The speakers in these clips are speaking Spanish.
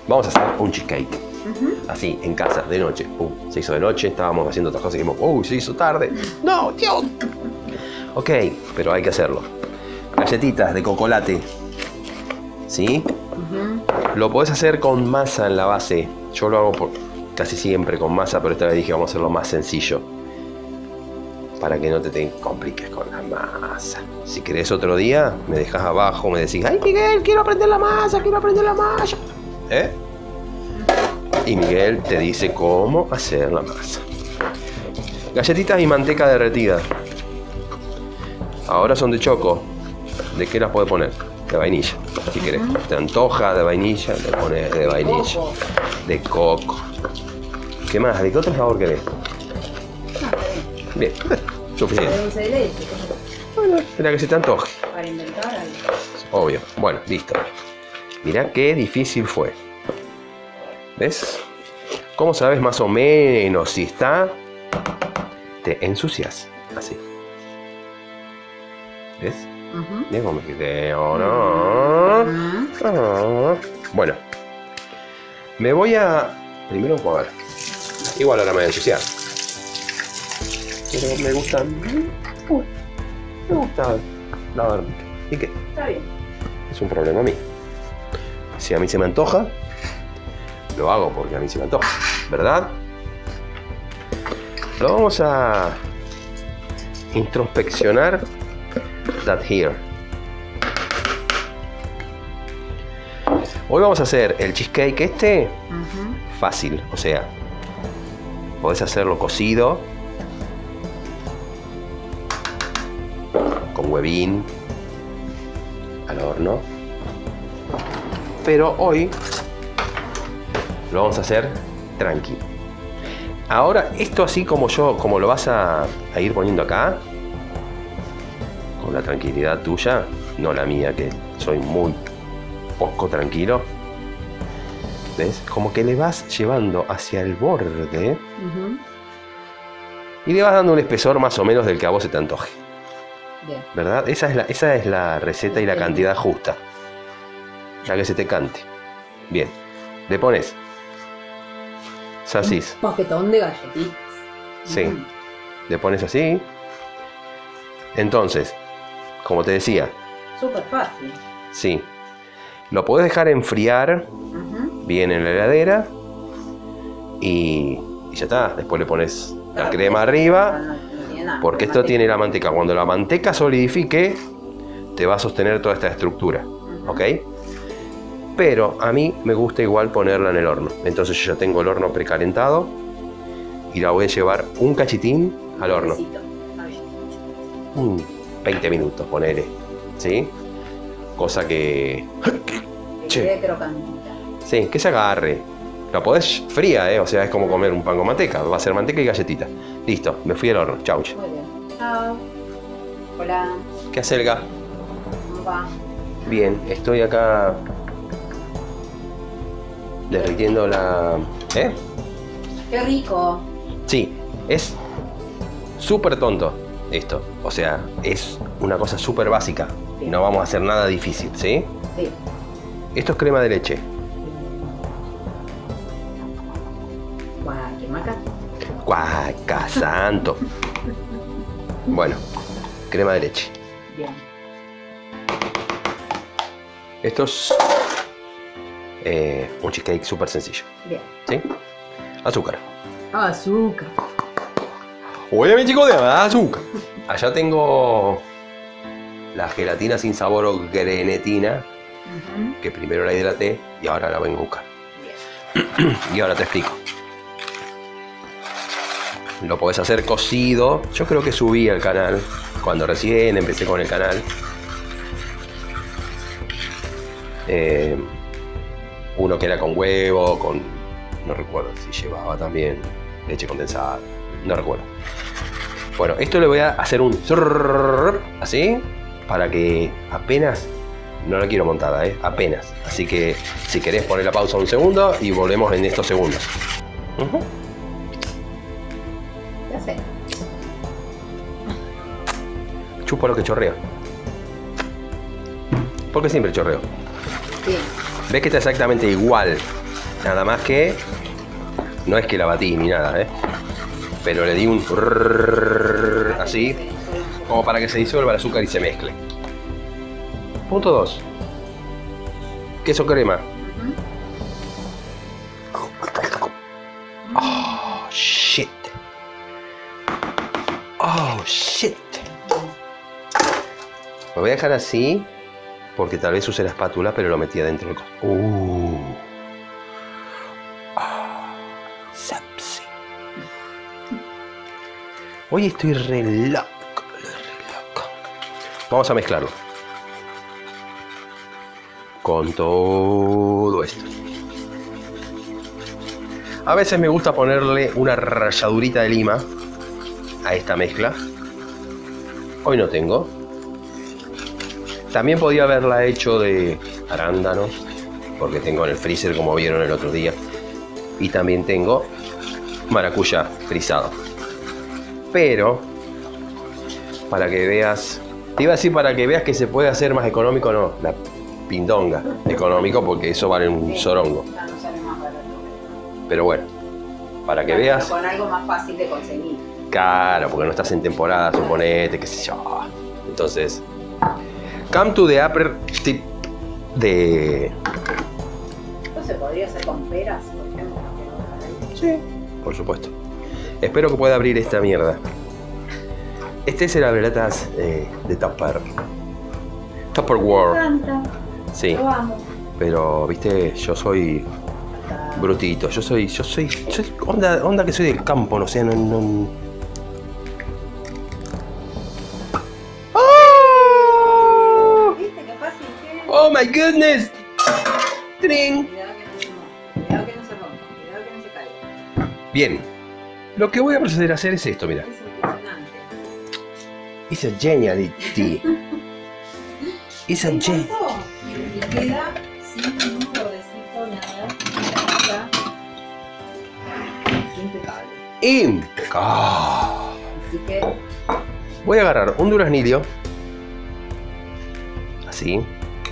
Vamos a hacer un cheesecake. Así, en casa, de noche. Se hizo de noche, estábamos haciendo otras cosas y dijimos, se hizo tarde. ¡No, Dios! Ok, pero hay que hacerlo. Galletitas de chocolate. ¿Sí? Lo podés hacer con masa en la base. Yo lo hago casi siempre con masa, pero esta vez dije vamos a hacerlo más sencillo. Para que no te compliques con la masa. Si querés otro día, me dejas abajo, me decís, ¡ay, Miguel, quiero aprender la masa, quiero aprender la masa! ¿Eh? Y Miguel te dice cómo hacer la masa. Galletitas y manteca derretida. Ahora son de choco. ¿De qué las puedes poner? De vainilla, si querés. Te antoja de vainilla, le pones de vainilla. De coco. ¿Qué más? ¿De qué otro sabor querés? Bien, suficiente. De dulce de leche. Bueno, espera que se te antoje. Para inventar algo. Obvio. Bueno, listo. Mirá qué difícil fue. ¿Ves? ¿Cómo sabes más o menos si está? Te ensucias. Así. ¿Ves? Mira cómo me quité. Bueno. Me voy a... Primero a ver. Igual ahora me voy a ensuciar. Pero me gusta... Me gusta lavarme. ¿Y qué? Está bien. Es un problema mío. Si a mí se me antoja, lo hago porque a mí se me antoja, ¿verdad? Lo vamos a introspeccionar. That here. Hoy vamos a hacer el cheesecake este fácil, o sea, podés hacerlo cocido con huevín al horno, pero hoy lo vamos a hacer tranquilo. Ahora esto así como lo vas a ir poniendo acá, con la tranquilidad tuya, no la mía que soy muy poco tranquilo. ¿Ves? Como que le vas llevando hacia el borde y le vas dando un espesor más o menos del que a vos se te antoje. Bien. ¿Verdad? Esa es la receta y la cantidad justa. La que se te cante. Bien. Le pones sasís. Un paquetón de galletitas. Sí. Le pones así. Entonces, como te decía. Súper fácil. Sí. Lo podés dejar enfriar bien en la heladera y ya está. Después le pones la crema arriba, porque esto tiene la manteca. Cuando la manteca solidifique, te va a sostener toda esta estructura, ¿ok? Pero a mí me gusta igual ponerla en el horno. Entonces yo ya tengo el horno precalentado y la voy a llevar un cachitín al horno. 20 minutos, ponele, ¿sí? Cosa que... quede crocantita. Sí, que se agarre. La podés fría, o sea, es como comer un pan con manteca. Va a ser manteca y galletita. Listo, me fui al horno. Chau. Muy bien. Chao. Hola. ¿Qué hace Elga? ¿Cómo va? Bien, estoy acá derritiendo la... ¿Eh? ¡Qué rico! Sí, es súper tonto esto. O sea, es una cosa súper básica. Sí. No vamos a hacer nada difícil, ¿sí? Sí. Esto es crema de leche. Guaquemaca. Guaca santo. Bueno, crema de leche. Bien. Esto es un cheesecake súper sencillo. Bien. ¿Sí? Azúcar. Azúcar. Oye, mi chico, de azúcar. Allá tengo la gelatina sin sabor o grenetina, que primero la hidraté y ahora la vengo a buscar. Bien. Y ahora te explico. Lo podés hacer cocido. Yo creo que subí al canal cuando recién empecé con el canal. Uno que era con huevo, con... no recuerdo si llevaba también leche condensada. No recuerdo. Bueno, esto le voy a hacer un... así, para que apenas... No la quiero montada, apenas. Así que si querés poner la pausa un segundo y volvemos en estos segundos. Ya sé. Chupo lo que chorreo. Porque siempre chorreo. Bien. ¿Ves que está exactamente igual Nada más que... No es que la batí ni nada, pero le di un... así, como para que se disuelva el azúcar y se mezcle. Punto 2. Queso crema. Oh, shit. Oh, shit. Lo voy a dejar así, porque tal vez use la espátula, pero lo metí adentro del coso. Sepsi. Hoy estoy re loco. Vamos a mezclarlo con todo esto. A veces me gusta ponerle una ralladurita de lima a esta mezcla. Hoy no tengo. También podía haberla hecho de arándanos, porque tengo en el freezer, como vieron el otro día. Y también tengo maracuyá frisado. Pero, para que veas... Te iba a decir para que veas que se puede hacer más económico, no. La pindonga económico, porque eso vale un sorongo. No sale más barato. Pero bueno, para que veas... Con algo más fácil de conseguir. Claro, porque no estás en temporada, suponete, qué sé yo. Entonces... Come to the upper tip de... ¿Esto se podría hacer con peras, por ejemplo? Sí, por supuesto. Espero que pueda abrir esta mierda. Este es el abrelatas de Tupperware. Me encanta. Sí, Lo amo. pero viste, yo soy brutito. Yo soy onda que soy del campo, no sé, no... ¡Oh! ¿Viste qué fácil que es? ¡Oh my goodness! ¡Tring! Cuidado que no se rompa, cuidado que no se caiga. Bien, lo que voy a proceder a hacer es esto, mira. Es impresionante. It's a geniality. It's a Me gen... encantó. Y queda sin ningún bordecito, nada. Impecable. ¡Impecable! Así que Voy a agarrar un duraznillo. Así.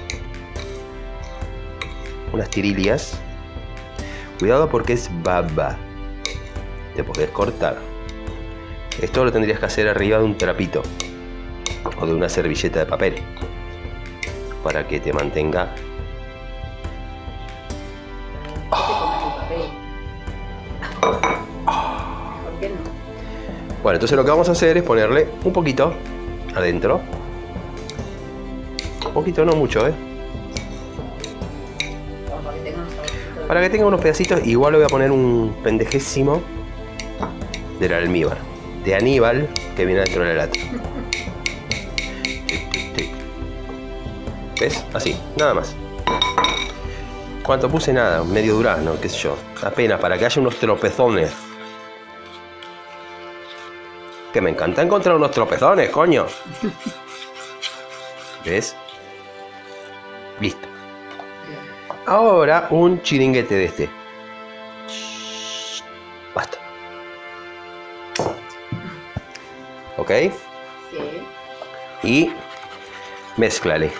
Unas tirillas. Cuidado porque es baba. Te podés cortar. Esto lo tendrías que hacer arriba de un trapito o de una servilleta de papel para que te mantenga. ¿por qué no? Bueno, entonces lo que vamos a hacer es ponerle un poquito adentro. Un poquito, no mucho, para que tenga unos pedacitos. Igual le voy a poner un pendejésimo del almíbar, de Aníbal, que viene dentro de la lata. ¿Ves? Así, nada más. ¿Cuánto puse? Nada, medio durazno, qué sé yo. Apenas, para que haya unos tropezones. Que me encanta encontrar unos tropezones, coño. ¿Ves? Listo. Ahora un chiringuete de este. Basta. ¿Ok? Sí. Y mézclale.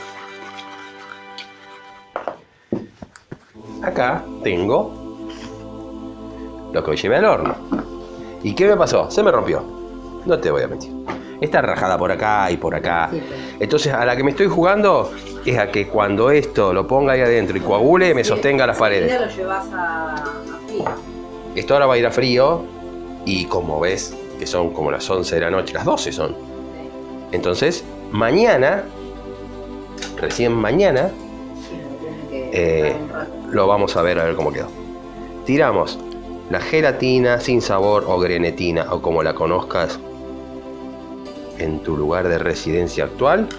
Acá tengo lo que hoy llevé al horno. ¿Y qué me pasó? Se me rompió. No te voy a mentir. Está rajada por acá y por acá. Sí, Entonces a la que me estoy jugando es a que cuando esto lo ponga ahí adentro y coagule, me sostenga las paredes. Ya lo llevas a frío. Esto ahora va a ir a frío y como ves que son como las 11 de la noche, las 12 son. Sí. Entonces mañana, recién mañana, Sí, lo tienen que dar un rato. lo vamos a ver cómo quedó. Tiramos la gelatina sin sabor o grenetina o como la conozcas en tu lugar de residencia actual.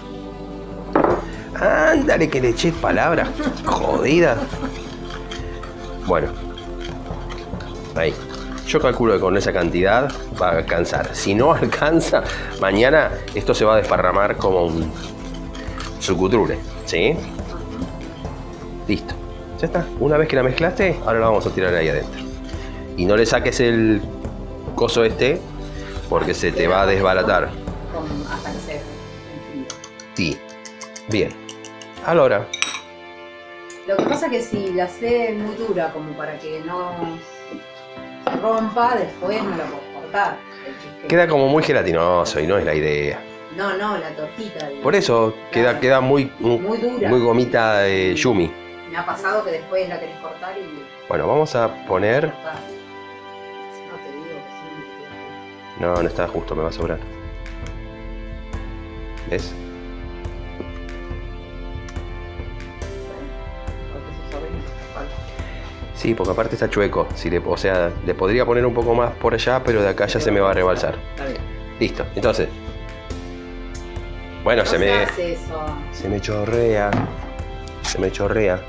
Ándale que le eché palabras jodidas. Bueno, ahí. Yo calculo que con esa cantidad va a alcanzar. Si no alcanza, mañana esto se va a desparramar como un sucutrule, ¿sí? Listo. Ya está. Una vez que la mezclaste, ahora la vamos a tirar ahí adentro. Y no le saques el coso este, porque se te va a desbaratar. Hasta que se enfríe. Sí. Bien. Allora, Lo que pasa es que si la hace muy dura como para que no se rompa, después no la puedo cortar. Queda como muy gelatinoso y no es la idea. No, la tortita. Por eso queda muy dura. Muy gomita de yumi. Me ha pasado que después la querés cortar y... Bueno, vamos a poner... cortar. Si no te digo que sí. No está justo, me va a sobrar. ¿Ves? Porque esos sobrinos faltan. Sí, porque aparte está chueco. O sea, le podría poner un poco más por allá, pero de acá ya se me va a rebalsar. Está bien. Listo, entonces. Bueno, No se me hace eso. se me chorrea. Se me chorrea.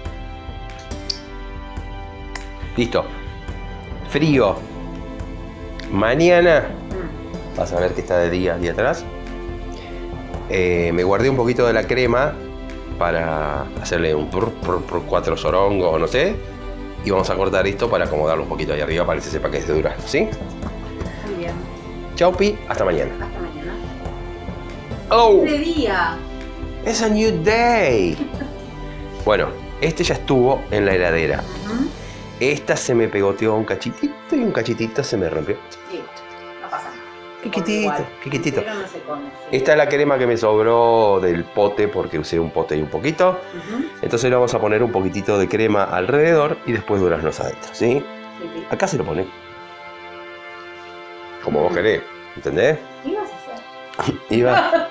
Listo. Frío. Mañana. Vas a ver que está de día atrás. Me guardé un poquito de la crema para hacerle un 4 sorongos o no sé. Y vamos a cortar esto para acomodarlo un poquito ahí arriba para que se sepa que es de durazno, ¿sí? Muy bien. Chau, Pi. Hasta mañana. Hasta mañana. ¡Oh! ¡De día! ¡Es a new day! Bueno, este ya estuvo en la heladera. Esta se me pegoteó un cachitito y un cachitito se me rompió. Sí, no pasa nada. Chiquitito. Pero no se come. Sí. Esta es la crema que me sobró del pote porque usé un pote y un poquito. Entonces le vamos a poner un poquitito de crema alrededor y después duraznos adentro, ¿sí? Sí. Acá se lo pone. Como vos querés, ¿entendés? ¿Qué ibas a hacer? Iba.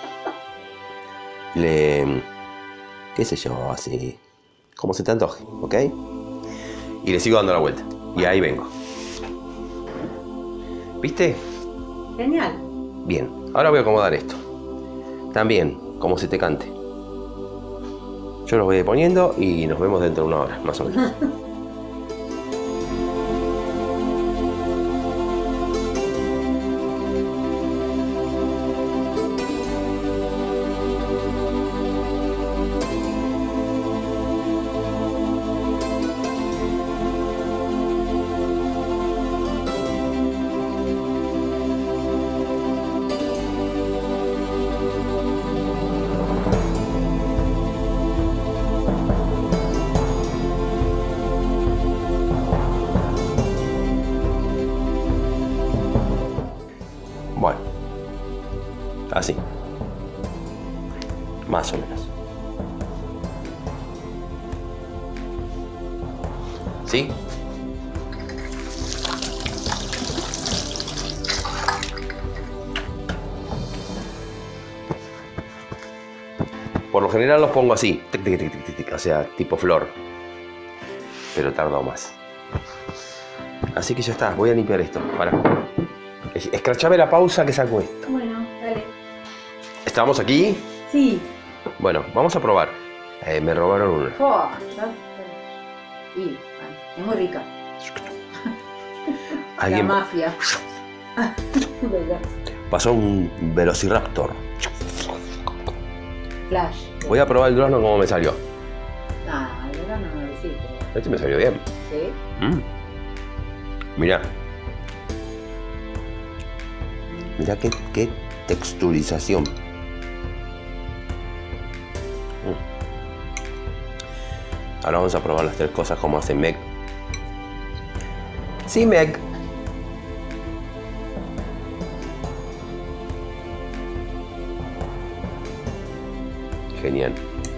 Qué sé yo, así. Como se te antoje, ¿ok? Y le sigo dando la vuelta. Y ahí vengo. ¿Viste? Genial. Bien. Ahora voy a acomodar esto. También, como se te cante. Yo lo voy a ir poniendo y nos vemos dentro de una hora, más o menos. Bueno, así, más o menos. ¿Sí? Por lo general los pongo así, tic, tic, tic, tic, tic, o sea, tipo flor, pero tardo más. Así que ya está, voy a limpiar esto, para. Escrachame la pausa que saco esto. Bueno, dale. ¿Estamos aquí? Sí. Bueno, vamos a probar. Me robaron una. Oh, y, es muy rica. Alguien La mafia. pasó un velociraptor. Flash. Voy a probar el durazno como me salió. Ah, el durazno no lo hiciste. Este me salió bien. Sí. Mirá. Mirá qué texturización. Ahora vamos a probar las 3 cosas como hace Meg. Sí, Meg. Genial.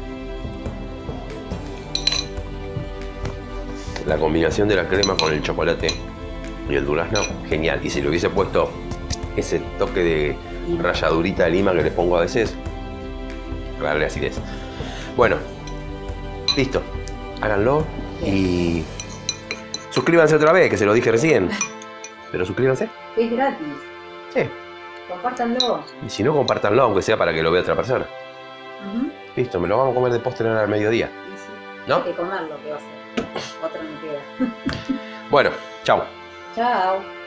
La combinación de la crema con el chocolate y el durazno, genial. Y si le hubiese puesto ese toque de ralladurita de lima que le pongo a veces, para darle acidez. Bueno, listo. Háganlo y suscríbanse otra vez, que se lo dije recién. Pero suscríbanse. Es gratis. Sí. Compártanlo. Y si no, compártanlo, aunque sea para que lo vea otra persona. Listo, me lo vamos a comer de postre ahora al mediodía. Y sí. ¿No? Hay que comerlo, ¿qué va a hacer? Otra no queda. Bueno, chao. Chao.